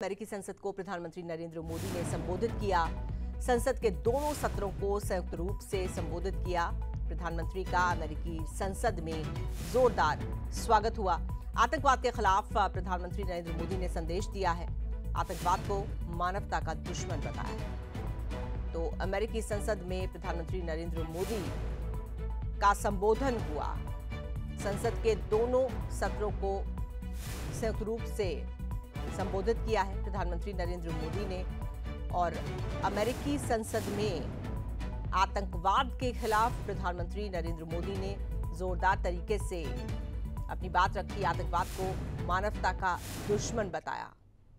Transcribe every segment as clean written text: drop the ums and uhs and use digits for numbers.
अमेरिकी संसद को प्रधानमंत्री नरेंद्र मोदी ने संबोधित किया। संसद के दोनों सत्रों को संयुक्त रूप से संबोधित किया। प्रधानमंत्री का अमेरिकी संसद में जोरदार स्वागत हुआ। आतंकवाद के खिलाफ प्रधानमंत्री नरेंद्र मोदी ने संदेश दिया है। आतंकवाद को मानवता का दुश्मन बताया है। तो अमेरिकी संसद में प्रधानमंत्री नरेंद्र मोदी का संबोधन हुआ। संसद के दोनों सत्रों को संयुक्त रूप से संबोधित किया है प्रधानमंत्री नरेंद्र मोदी ने। और अमेरिकी संसद में आतंकवाद के खिलाफ प्रधानमंत्री नरेंद्र मोदी ने जोरदार तरीके से अपनी बात रखी। आतंकवाद को मानवता का दुश्मन बताया।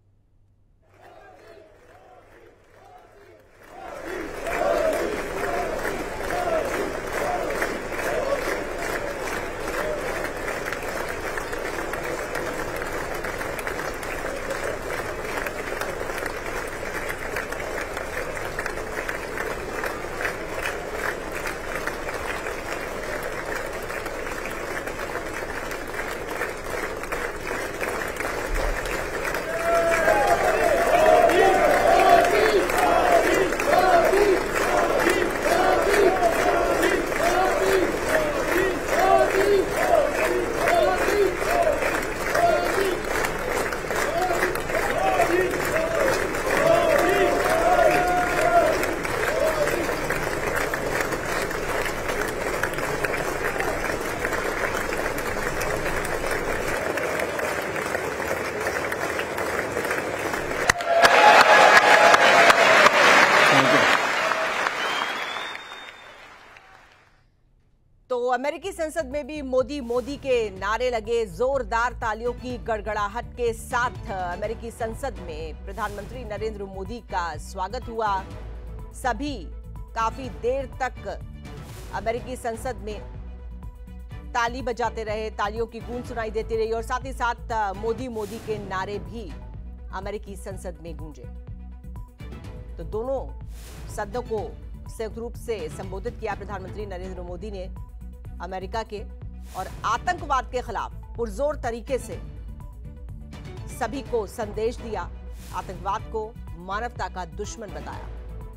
तो अमेरिकी संसद में भी मोदी मोदी के नारे लगे। जोरदार तालियों की गड़गड़ाहट के साथ अमेरिकी संसद में प्रधानमंत्री नरेंद्र मोदी का स्वागत हुआ। सभी काफी देर तक अमेरिकी संसद में ताली बजाते रहे, तालियों की गूंज सुनाई देती रही और साथ ही साथ मोदी मोदी के नारे भी अमेरिकी संसद में गूंजे। तो दोनों सदनों को संयुक्त रूप से संबोधित किया प्रधानमंत्री नरेंद्र मोदी ने अमेरिका के, और आतंकवाद के खिलाफ पुरजोर तरीके से सभी को संदेश दिया। आतंकवाद को मानवता का दुश्मन बताया।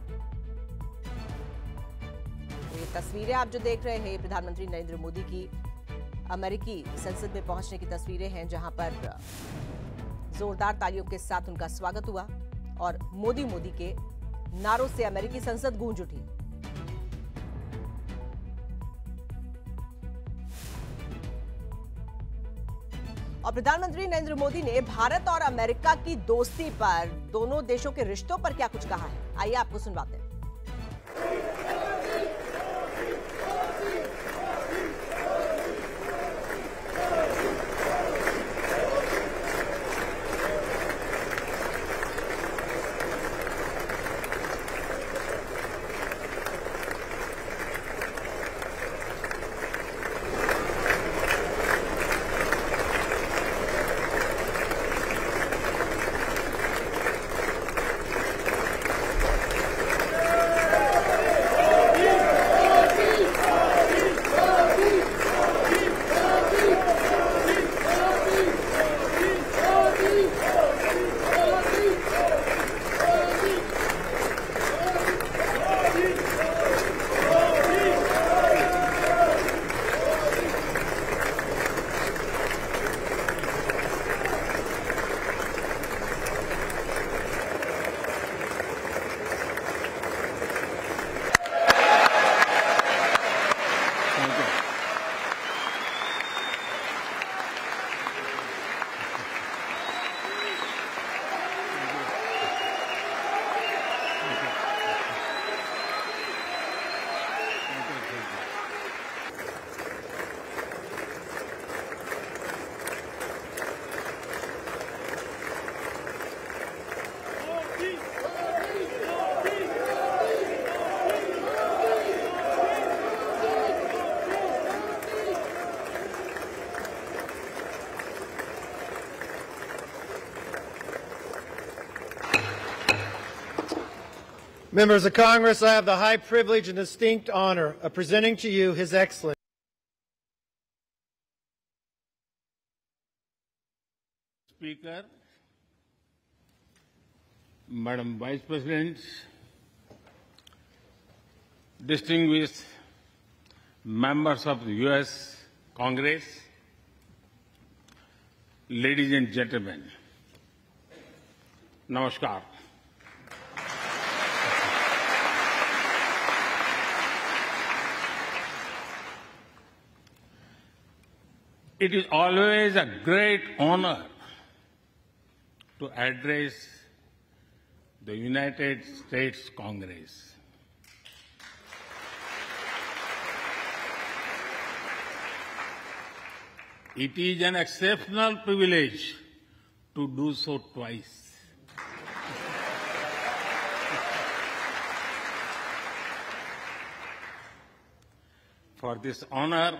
तो ये तस्वीरें आप जो देख रहे हैं प्रधानमंत्री नरेंद्र मोदी की अमेरिकी संसद में पहुंचने की तस्वीरें हैं, जहां पर जोरदार तालियों के साथ उनका स्वागत हुआ और मोदी मोदी के नारों से अमेरिकी संसद गूंज उठी। और प्रधानमंत्री नरेंद्र मोदी ने भारत और अमेरिका की दोस्ती पर, दोनों देशों के रिश्तों पर क्या कुछ कहा है, आइए आपको सुनवाते हैं। Members of Congress, I have the high privilege and distinct honor of presenting to you His Excellency. Speaker, Madam Vice President, distinguished members of the U.S. Congress, ladies and gentlemen, Namaskar. It is always a great honor to address the United States Congress. It is an exceptional privilege to do so twice. For this honor,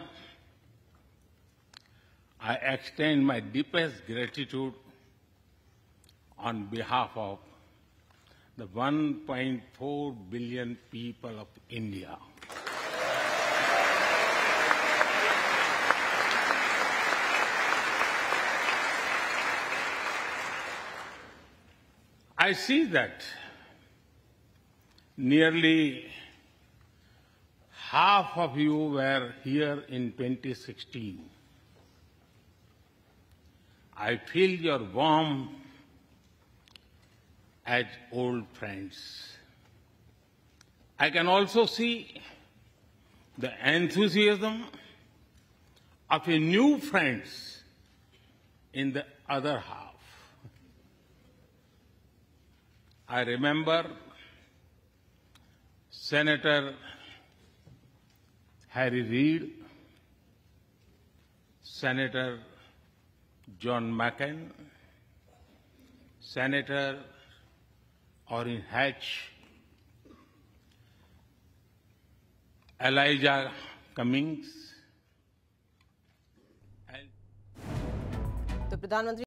I extend my deepest gratitude on behalf of the 1.4 billion people of India. I see that nearly half of you were here in 2016. I feel your warmth as old friends. I can also see the enthusiasm of a new friends in the other half. I remember Senator Harry Reid, Senator John McCain, Senator Orrin Hatch, Elijah Cummings, तो प्रधानमंत्री